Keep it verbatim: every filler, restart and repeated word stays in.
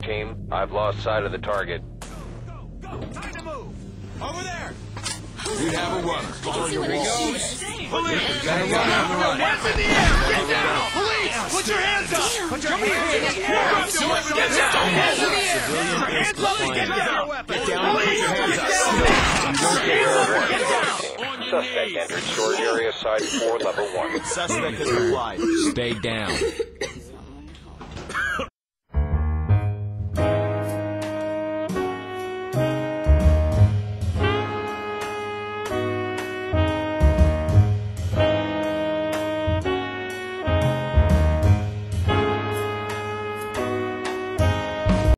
Team, I've lost sight of the target. Go, go, time to move! Over there! You have a runner. Follow your walls. Police! Gotta run out! Hands in the air! Get down! Police! Put your hands up! Put your hands in the air! Get down! Hands in the air! Hands up! Get down! Get down! Police! Get down! Get down! Suspect entered storage area, side four, level one. Suspect has complied. Stay down.